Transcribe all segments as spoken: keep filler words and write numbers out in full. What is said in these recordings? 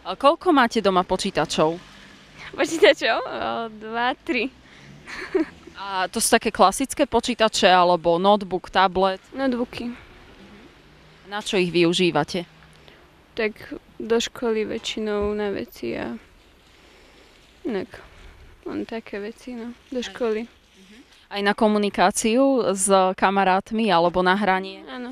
A koľko máte doma počítačov? Počítačov? O, dva, tri. A to sú také klasické počítače, alebo notebook, tablet? Notebooky. Na čo ich využívate? Tak do školy väčšinou na veci a inak len také veci, no, do školy. Aj na komunikáciu s kamarátmi, alebo na hranie? Áno.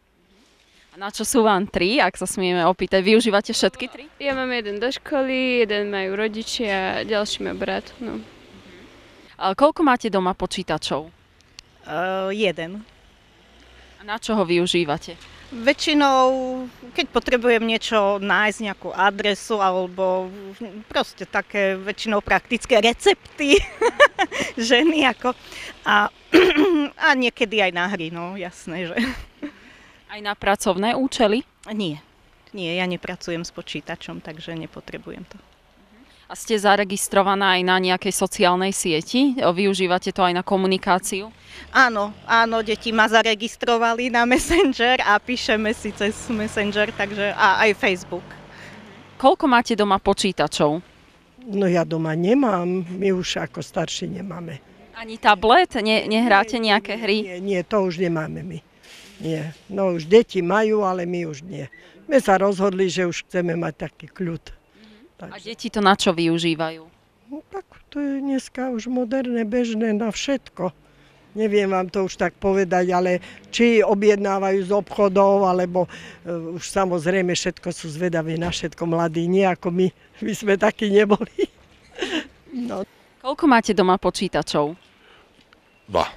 A na čo sú vám tri, ak sa smieme opýtať? Využívate všetky tri? Ja mám jeden do školy, jeden majú rodičia a ďalší má brat, no. A koľko máte doma počítačov? Uh, jeden. A na čo ho využívate? Väčšinou, keď potrebujem niečo nájsť, nejakú adresu alebo proste také väčšinou praktické recepty ženy ako a, a niekedy aj na hry, no jasné, že. Aj na pracovné účely? Nie, nie, ja nepracujem s počítačom, takže nepotrebujem to. A ste zaregistrovaná aj na nejakej sociálnej sieti? Využívate to aj na komunikáciu? Áno, áno, deti ma zaregistrovali na Messenger a píšeme si cez Messenger, takže a aj Facebook. Koľko máte doma počítačov? No ja doma nemám, my už ako starší nemáme. Ani tablet? Ne, nehráte nejaké hry? Nie, nie, to už nemáme my. Nie, no už deti majú, ale my už nie. My sa rozhodli, že už chceme mať taký kľud. Takže. A deti to na čo využívajú? No tak to je dneska už moderné, bežné na všetko. Neviem vám to už tak povedať, ale či objednávajú z obchodov, alebo uh, už samozrejme všetko sú zvedaví na všetko mladí, nie ako my. My sme takí neboli. No. Koľko máte doma počítačov? Dva.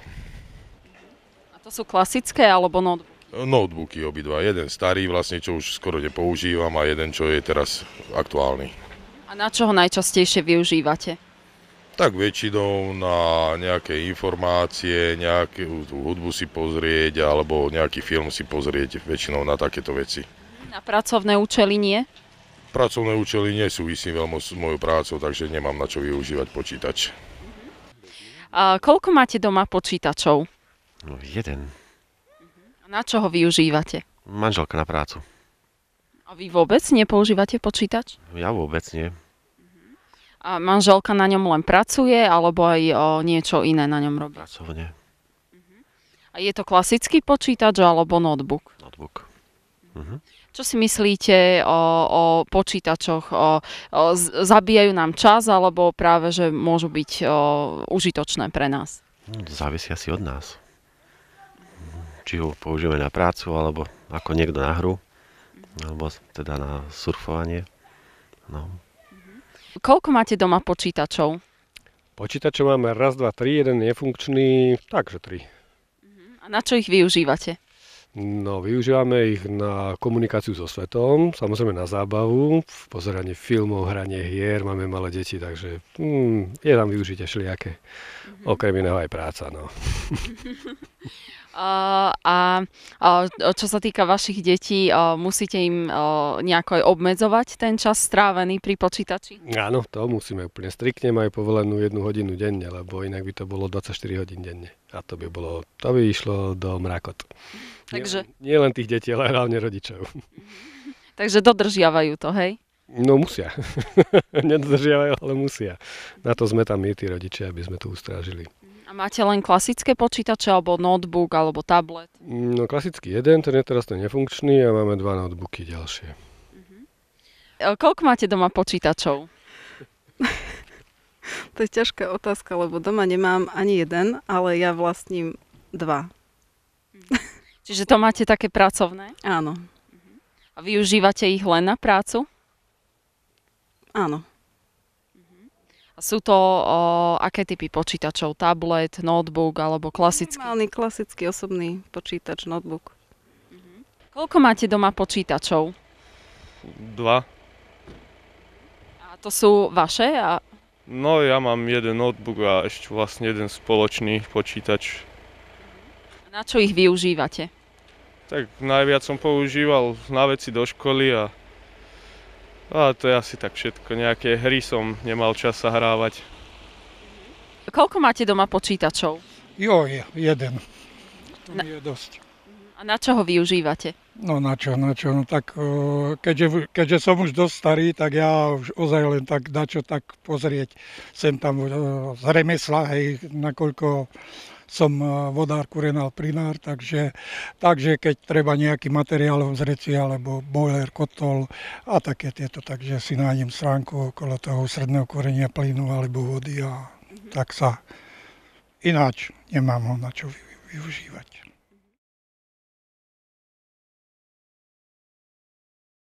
To sú klasické alebo notebook? Notebooky obidva. Jeden starý vlastne, čo už skoro nepoužívam a jeden, čo je teraz aktuálny. A na čo ho najčastejšie využívate? Tak väčšinou na nejaké informácie, nejakú tú hudbu si pozrieť alebo nejaký film si pozrieť, väčšinou na takéto veci. Na pracovné účely nie? Pracovné účely nesúvisí veľmi s mojou prácou, takže nemám na čo využívať počítač. A koľko máte doma počítačov? No jeden. A na čo ho využívate? Manželka na prácu. A vy vôbec nepoužívate počítač? Ja vôbec nie. A manželka na ňom len pracuje, alebo aj o, niečo iné na ňom robí? Pracovne. A je to klasický počítač alebo notebook? Notebook. Mhm. Čo si myslíte o, o počítačoch? O, o, zabíjajú nám čas, alebo práve, že môžu byť o, užitočné pre nás? No, závisí asi od nás. Či ho používame na prácu, alebo ako niekto na hru, alebo teda na surfovanie. No. Koľko máte doma počítačov? Počítačov máme raz, dva, tri, jeden nefunkčný, takže tri. A na čo ich využívate? No, využívame ich na komunikáciu so svetom, samozrejme na zábavu, pozeranie filmov, hranie hier, máme malé deti, takže hmm, je tam využitie všelijaké. Mm-hmm. Okrem iného aj práca, no. Uh, a uh, čo sa týka vašich detí, uh, musíte im uh, nejako aj obmedzovať ten čas strávený pri počítači? Áno, to musíme úplne striktne, majú povolenú jednu hodinu denne, lebo inak by to bolo dvadsaťštyri hodín denne. A to by bolo, to by išlo do mrakot. Takže... Nie, nie len tých detí, ale hlavne rodičov. Takže dodržiavajú to, hej? No musia. Nedodržiavajú, ale musia. Na to sme tam my, tí rodičia, aby sme to ustrážili. A máte len klasické počítače, alebo notebook, alebo tablet? No klasický jeden, ten je teraz ten nefunkčný a máme dva notebooky ďalšie. Uh-huh. Koľko máte doma počítačov? To je ťažká otázka, lebo doma nemám ani jeden, ale ja vlastním dva. Čiže to máte také pracovné? Áno. A využívate ich len na prácu? Áno. A sú to o, aké typy počítačov? Tablet, notebook alebo klasický? Normálny, klasický osobný počítač, notebook. Uh-huh. Koľko máte doma počítačov? Dva. A to sú vaše? A... No ja mám jeden notebook a ešte vlastne jeden spoločný počítač. A na čo ich využívate? Tak najviac som používal na veci do školy a A to je asi tak všetko. Nejaké hry som nemal čas sa hrávať. Koľko máte doma počítačov? Jo, je, jeden. To Na... mi je dosť. A A na čo ho využívate? No na čo, na čo, no tak o, keďže, keďže som už dosť starý, tak ja už ozaj len tak dačo tak pozrieť sem tam o, z remesla, hej, nakoľko som vodár, kurenál, plinár, takže, takže keď treba nejaký materiál z reci, alebo boiler, kotol a také tieto, takže si nájdem stránku okolo toho stredného korenia plynu alebo vody a tak sa ináč nemám ho na čo využívať.